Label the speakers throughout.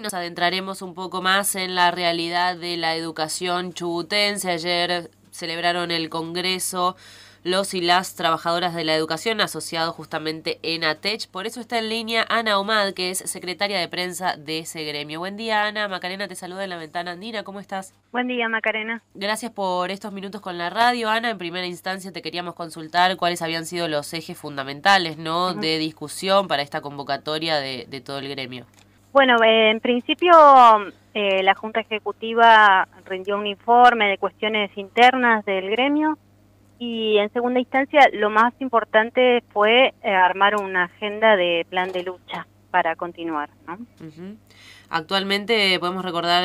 Speaker 1: nos adentraremos un poco más en la realidad de la educación chubutense. Ayer celebraron el Congreso los y las trabajadoras de la educación asociados justamente en ATECH. Por eso está en línea Ana Omad, que es secretaria de prensa de ese gremio. Buen día, Ana. Macarena te saluda en la ventana andina. ¿Cómo estás?
Speaker 2: Buen día, Macarena.
Speaker 1: Gracias por estos minutos con la radio, Ana. En primera instancia te queríamos consultar cuáles habían sido los ejes fundamentales, ¿no?,
Speaker 2: Ujú.
Speaker 1: de discusión para esta convocatoria de todo el gremio.
Speaker 2: Bueno, en principio la Junta Ejecutiva rindió un informe de cuestiones internas del gremio y en segunda instancia lo más importante fue armar una agenda de plan de lucha para continuar, ¿no?
Speaker 1: Ujú. Actualmente podemos recordar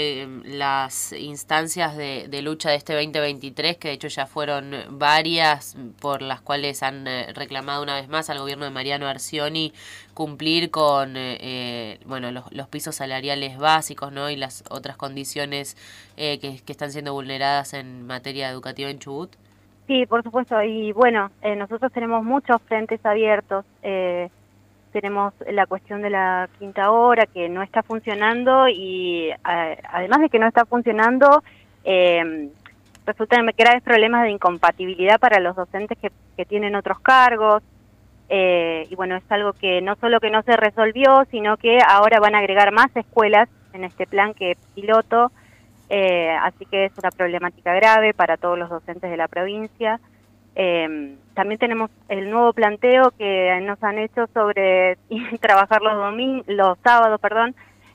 Speaker 1: las instancias de lucha de este 2023, que de hecho ya fueron varias, por las cuales han reclamado una vez más al gobierno de Mariano Arcioni cumplir con bueno, los pisos salariales básicos, ¿no?, y las otras condiciones que están siendo vulneradas en materia educativa en Chubut.
Speaker 2: Sí, por supuesto, y bueno, nosotros tenemos muchos frentes abiertos. Tenemos la cuestión de la quinta hora que no está funcionando y además de que no está funcionando, resultan graves problemas de incompatibilidad para los docentes que tienen otros cargos. Y bueno, es algo que no solo que no se resolvió, sino que ahora van a agregar más escuelas en este plan que piloto, así que es una problemática grave para todos los docentes de la provincia. También tenemos el nuevo planteo que nos han hecho sobre trabajar los sábados, perdón,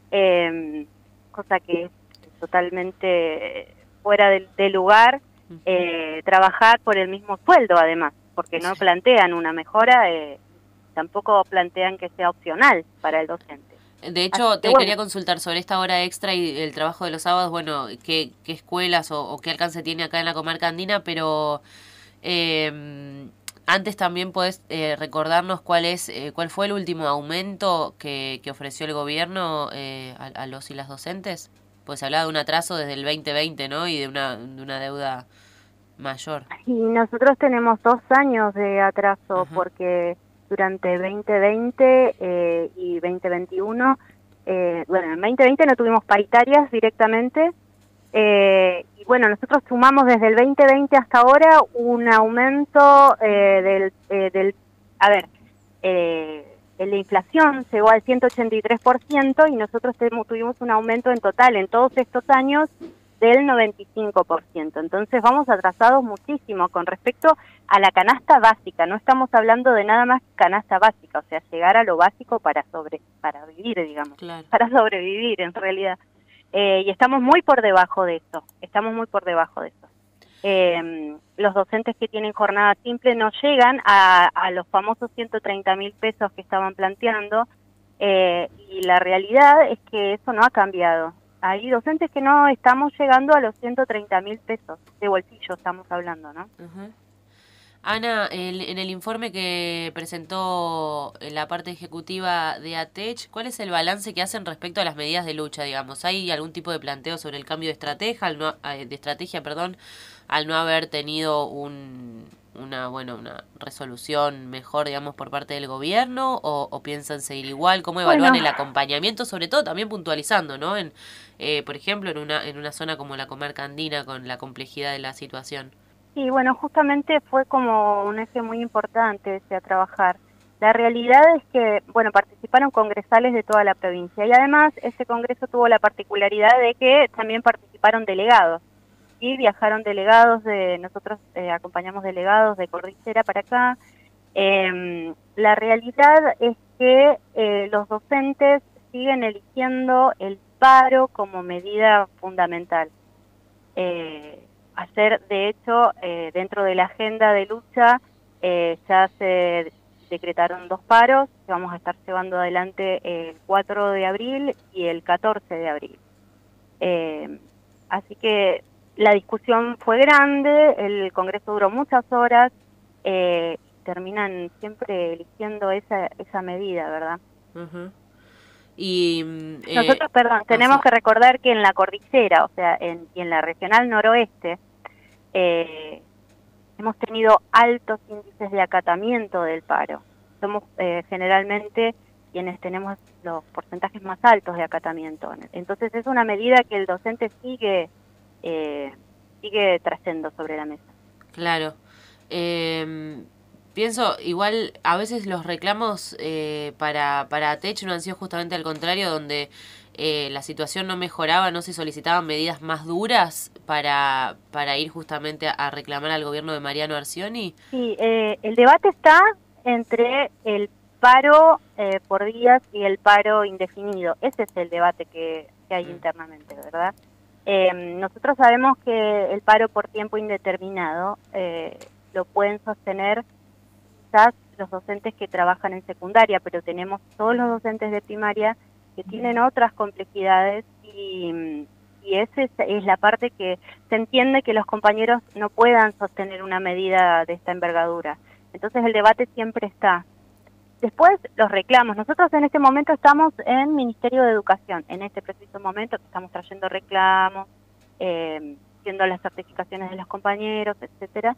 Speaker 2: cosa que es totalmente fuera de lugar, trabajar por el mismo sueldo además, porque no
Speaker 1: Sí.
Speaker 2: plantean una mejora, tampoco plantean que sea opcional para el docente.
Speaker 1: De
Speaker 2: Así
Speaker 1: hecho,
Speaker 2: que
Speaker 1: te
Speaker 2: bueno.
Speaker 1: quería consultar sobre esta hora extra y el trabajo de los sábados, bueno, qué escuelas o qué alcance tiene acá en la comarca andina, pero antes también podés recordarnos cuál fue el último aumento que ofreció el gobierno a los y las docentes. Pues se hablaba de un atraso desde el 2020, ¿no?, y de una deuda mayor.
Speaker 2: Y nosotros tenemos 2 años de atraso
Speaker 1: Ajá.
Speaker 2: porque durante 2020 y 2021, bueno, en 2020 no tuvimos paritarias directamente, y bueno, nosotros sumamos desde el 2020 hasta ahora un aumento a ver, la inflación llegó al 183% y nosotros tuvimos un aumento en total en todos estos años del 95%. Entonces vamos atrasados muchísimo con respecto a la canasta básica. No estamos hablando de nada más canasta básica, o sea, llegar a lo básico para vivir, digamos,
Speaker 1: Claro.
Speaker 2: para sobrevivir en realidad. Y estamos muy por debajo de eso, estamos muy por debajo de eso. Los docentes que tienen jornada simple no llegan a los famosos 130.000 pesos que estaban planteando, y la realidad es que eso no ha cambiado. Hay docentes que no estamos llegando a los 130.000 pesos, de bolsillo estamos hablando, ¿no?
Speaker 1: Ajá. Ana, en el informe que presentó la parte ejecutiva de ATECH, ¿cuál es el balance que hacen respecto a las medidas de lucha, digamos? ¿Hay algún tipo de planteo sobre el cambio de estrategia, perdón, al no haber tenido una resolución mejor, digamos, por parte del gobierno, o piensan seguir igual? ¿Cómo evalúan
Speaker 2: Bueno,
Speaker 1: el acompañamiento, sobre todo también puntualizando, ¿no? Por ejemplo, en una zona como la comarca andina, con la complejidad de la situación.
Speaker 2: sí, bueno, justamente fue como un eje muy importante ese a trabajar. La realidad es que, bueno, participaron congresales de toda la provincia y además ese congreso tuvo la particularidad de que también participaron delegados. Sí, viajaron delegados nosotros acompañamos delegados de Cordillera para acá. La realidad es que los docentes siguen eligiendo el paro como medida fundamental. Hacer, de hecho, dentro de la agenda de lucha, ya se decretaron 2 paros que vamos a estar llevando adelante el 4 de abril y el 14 de abril. Así que la discusión fue grande, el Congreso duró muchas horas, terminan siempre eligiendo esa medida, ¿verdad?
Speaker 1: Ujú. Y
Speaker 2: Nosotros, perdón, tenemos
Speaker 1: así.
Speaker 2: que recordar que en la cordillera, o sea, y en la regional noroeste, eh, hemos tenido altos índices de acatamiento del paro. Somos generalmente quienes tenemos los porcentajes más altos de acatamiento. Entonces es una medida que el docente sigue trayendo sobre la mesa.
Speaker 1: Claro. Pienso, igual, a veces los reclamos para Tech no han sido justamente al contrario, donde la situación no mejoraba, no se solicitaban medidas más duras para ir justamente a reclamar al gobierno de Mariano Arcioni.
Speaker 2: Sí, el debate está entre el paro por días y el paro indefinido. Ese es el debate que hay internamente, ¿verdad? Nosotros sabemos que el paro por tiempo indeterminado lo pueden sostener quizás los docentes que trabajan en secundaria, pero tenemos todos los docentes de primaria que tienen otras complejidades y esa es la parte que se entiende que los compañeros no puedan sostener una medida de esta envergadura. Entonces el debate siempre está. Después los reclamos. Nosotros en este momento estamos en Ministerio de Educación, en este preciso momento que estamos trayendo reclamos, viendo las certificaciones de los compañeros, etcétera.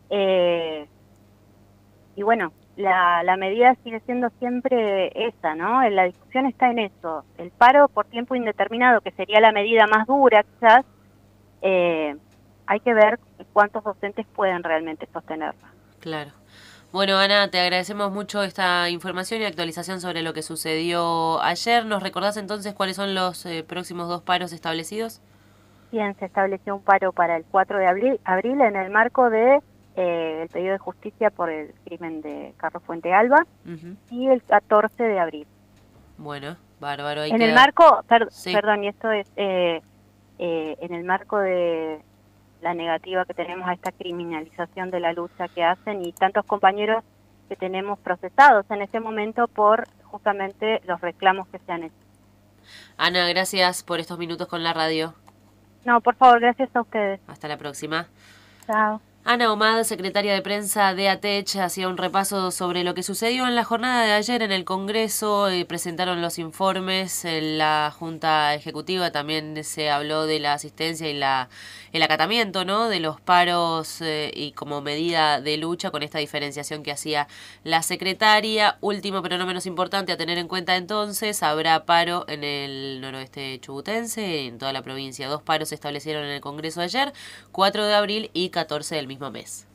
Speaker 2: Y bueno, la medida sigue siendo siempre esa, ¿no? La discusión está en eso. El paro por tiempo indeterminado, que sería la medida más dura quizás, hay que ver cuántos docentes pueden realmente sostenerla.
Speaker 1: Claro. Bueno, Ana, te agradecemos mucho esta información y actualización sobre lo que sucedió ayer. ¿Nos recordás entonces cuáles son los próximos 2 paros establecidos?
Speaker 2: Bien, se estableció un paro para el 4 de abril en el marco de el pedido de justicia por el crimen de Carlos Fuente Alba y el 14 de abril.
Speaker 1: Bueno, bárbaro. Ahí
Speaker 2: en
Speaker 1: queda.
Speaker 2: El marco,
Speaker 1: Sí.
Speaker 2: perdón, y esto es en el marco de la negativa que tenemos a esta criminalización de la lucha que hacen y tantos compañeros que tenemos procesados en este momento por justamente los reclamos que se han hecho.
Speaker 1: Ana, gracias por estos minutos con la radio.
Speaker 2: No, por favor, gracias a ustedes.
Speaker 1: Hasta la próxima.
Speaker 2: Chao.
Speaker 1: Ana Omad, secretaria de prensa de ATECH, hacía un repaso sobre lo que sucedió en la jornada de ayer en el Congreso. Presentaron los informes en la Junta Ejecutiva. También se habló de la asistencia y el acatamiento, ¿no?, de los paros y como medida de lucha con esta diferenciación que hacía la secretaria. Último, pero no menos importante a tener en cuenta entonces, habrá paro en el noroeste chubutense, en toda la provincia. 2 paros se establecieron en el Congreso ayer, 4 de abril y 14 del mismo mes.